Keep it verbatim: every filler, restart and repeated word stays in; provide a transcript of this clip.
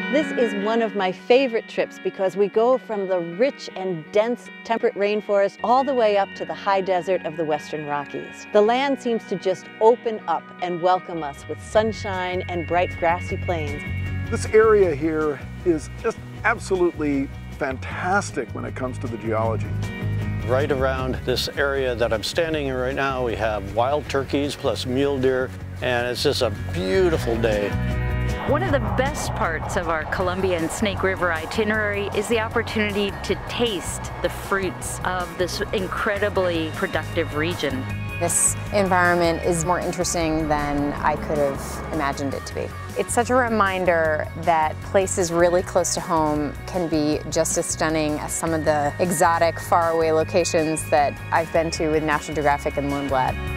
This is one of my favorite trips because we go from the rich and dense temperate rainforest all the way up to the high desert of the Western Rockies. The land seems to just open up and welcome us with sunshine and bright grassy plains. This area here is just absolutely fantastic when it comes to the geology. Right around this area that I'm standing in right now, we have wild turkeys plus mule deer, and it's just a beautiful day. One of the best parts of our Columbia and Snake River itinerary is the opportunity to taste the fruits of this incredibly productive region. This environment is more interesting than I could have imagined it to be. It's such a reminder that places really close to home can be just as stunning as some of the exotic, faraway locations that I've been to with National Geographic and Lone Blad.